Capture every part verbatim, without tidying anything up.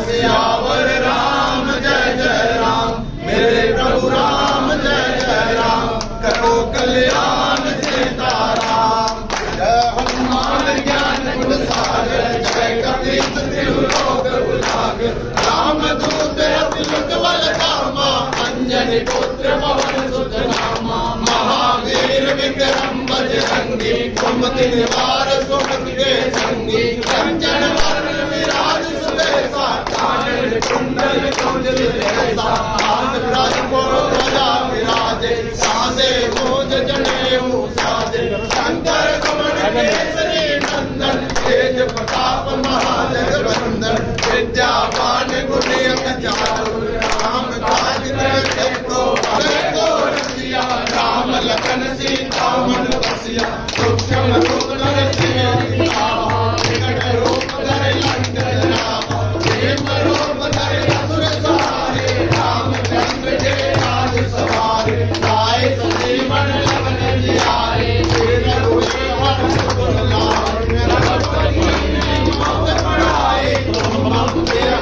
सियावर राम जय जय राम, मेरे प्रभु राम जय जय राम, करो कल्याण सीताराम। जय हनुमान ज्ञान गुण सागर, जय कपीस तिहु लोक उजागर, राम दूत अतुलित बल धामा, अंजनी पुत्र पवन सुत नामा, महावीर विक्रम बजरंगी, कुमति निवार सुमति के संगी, कंचन वरण विराज सुबेसा, कानन कुंडल कुंडल ऐसा, हाथ ब्रह्म ध्वजा विराजे, साजे भोज जनेऊ साजे, शंकर सुमन केसरी नंदन, तेज प्रताप महाजगवंदन, विद्यावान गुणी अचातुर, राम काज करते को रसिया, राम लखन सीता मन बसिया, सूक्ष्म रूप धरि विकट रूप धरि लंक जरावा, प्रेम रूप धरि असुर सहारे, रामचंद्र के राज सवारे, लाए संजीवन लखन जियारे, रघुवीर हरषि लाए, रघुपति मौत बढ़ाए, तुम मम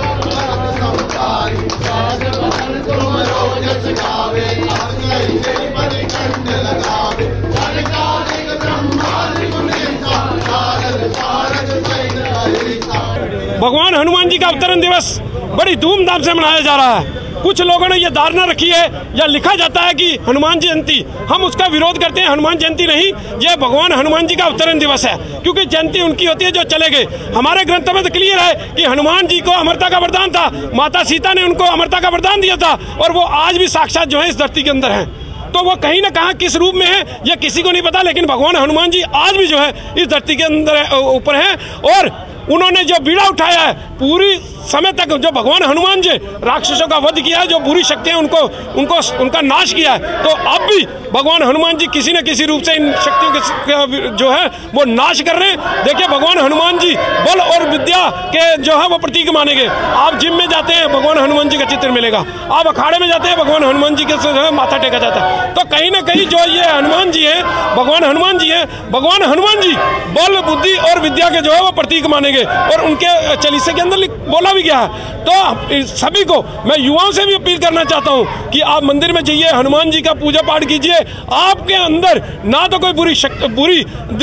भरत संताई, सहज बदन तुम रोजस गावे, अवधि जय पद कंठ लगावे, जनकादिक ब्रह्मादि मुनीसा, नारद सारद सहित अहिसा। भगवान हनुमान जी का अवतरण दिवस बड़ी धूमधाम से मनाया जा रहा है। कुछ लोगों ने ये धारणा रखी है या लिखा जाता है कि हनुमान जयंती, हम उसका विरोध करते हैं। हनुमान जयंती नहीं, ये भगवान हनुमान जी का अवतरण दिवस है, क्योंकि जयंती उनकी होती है जो चले गए। हमारे ग्रंथों में तो क्लियर है कि हनुमान जी को अमरता का वरदान था, माता सीता ने उनको अमरता का वरदान दिया था, और वो आज भी साक्षात जो है इस धरती के अंदर है। तो वो कहीं ना कहीं किस रूप में है ये किसी को नहीं पता, लेकिन भगवान हनुमान जी आज भी जो है इस धरती के अंदर ऊपर है। और उन्होंने जो बीड़ा उठाया है पूरी समय तक, जो भगवान हनुमान जी राक्षसों का वध किया है, जो बुरी शक्तियां उनको उनको उनका नाश किया है, तो अब भी भगवान हनुमान जी किसी न किसी रूप से इन शक्तियों के जो है वो नाश कर रहे हैं। देखिए भगवान हनुमान जी बल और विद्या के जो है वो प्रतीक माने गए। आप जिम में जाते हैं भगवान हनुमान जी का चित्र मिलेगा, आप अखाड़े में जाते हैं भगवान हनुमान जी के जो है माथा टेका जाता है। तो कहीं ना कहीं जो ये हनुमान जी है, भगवान हनुमान जी है, भगवान हनुमान जी बल बुद्धि और विद्या के जो है वो प्रतीक माने गए, और उनके चालीसे के अंदर बोला भी गया है। तो सभी को मैं युवाओं से भी अपील करना चाहता हूं कि आप मंदिर में जाइए, हनुमान जी का पूजा पाठ कीजिए। आपके अंदर ना तो कोई बुरी शक्ति बुरी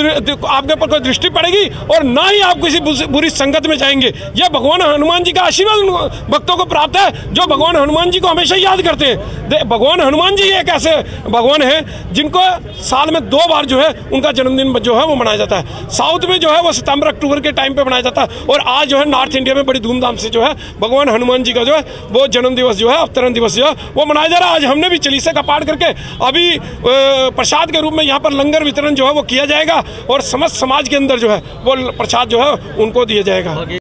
आपके ऊपर कोई दृष्टि पड़ेगी, और ना ही आप किसी बुरी संगत में जाएंगे। यह भगवान हनुमान जी का आशीर्वाद भक्तों को प्राप्त है, जो भगवान हनुमान जी को हमेशा याद करते हैं। भगवान हनुमान जी एक ऐसे भगवान है जिनको साल में दो बार जो है उनका जन्मदिन जो है वो मनाया जाता है। साउथ में जो है वो सितंबर अक्टूबर के टाइम पे मनाया जाता है, और आज जो है नॉर्थ इंडिया में बड़ी धूमधाम से जो है भगवान हनुमान जी का जो है वो जन्म दिवस जो है अवतरण दिवस जो है वो मनाया जा रहा है। आज हमने भी चालीसा का पाठ करके अभी प्रसाद के रूप में यहाँ पर लंगर वितरण जो है वो किया जाएगा, और समस्त समाज के अंदर जो है वो प्रसाद जो है उनको दिया जाएगा।